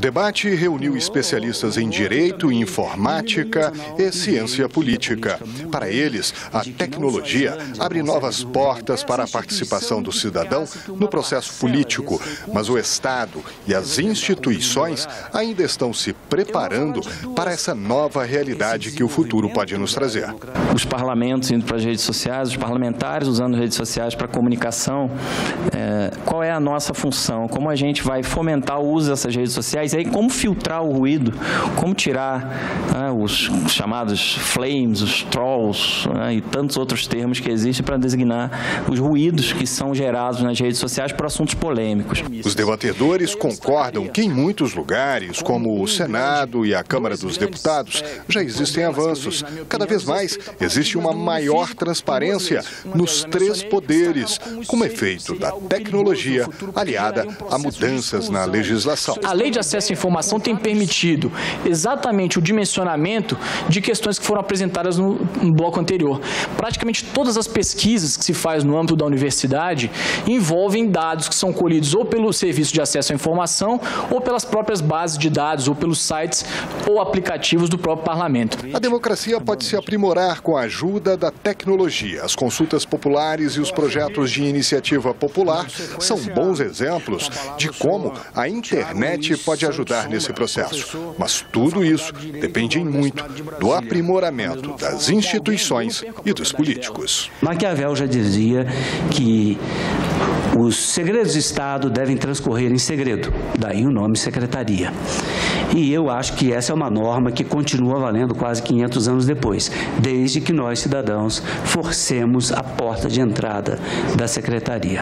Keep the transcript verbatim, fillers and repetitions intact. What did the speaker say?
debate reuniu especialistas em direito, informática e ciência política. Para eles, a tecnologia abre novas portas para a participação do cidadão no processo político, mas o Estado e as instituições ainda estão se preparando para essa nova realidade que o futuro pode nos trazer. Os parlamentos indo para as redes sociais, os parlamentares usando as redes sociais para comunicação, é, qual é a nossa função? Como a gente vai fomentar o uso dessas redes sociais? E aí, como filtrar o ruído? Como tirar né, os chamados flames, os trolls né, e tantos outros termos que existem para designar os ruídos que são gerados nas redes sociais por assuntos polêmicos. Os debatedores concordam que em muitos lugares, como o Senado e a Câmara dos Deputados, já existem avanços. Cada vez mais existe uma maior transparência nos três poderes, como efeito da tecnologia aliada a mudanças na legislação. A Lei de Acesso à Informação tem permitido exatamente o dimensionamento de questões que foram apresentadas no, no bloco anterior. Praticamente todas as pesquisas que se faz no âmbito da universidade envolvem dados que são colhidos ou pelo Serviço de Acesso à Informação ou pelas próprias bases de dados ou pelos sites ou aplicativos do próprio parlamento. A democracia pode se aprimorar com a ajuda da tecnologia. As consultas populares e os projetos de iniciativa popular são bons exemplos de como a internet pode ajudar nesse processo. Mas tudo isso depende muito do aprimoramento das instituições e dos políticos. Maquiavel já dizia que os segredos de Estado devem transcorrer em segredo, daí o nome secretaria. E eu acho que essa é uma norma que continua valendo quase quinhentos anos depois, desde que nós, cidadãos, forcemos a porta de entrada da secretaria.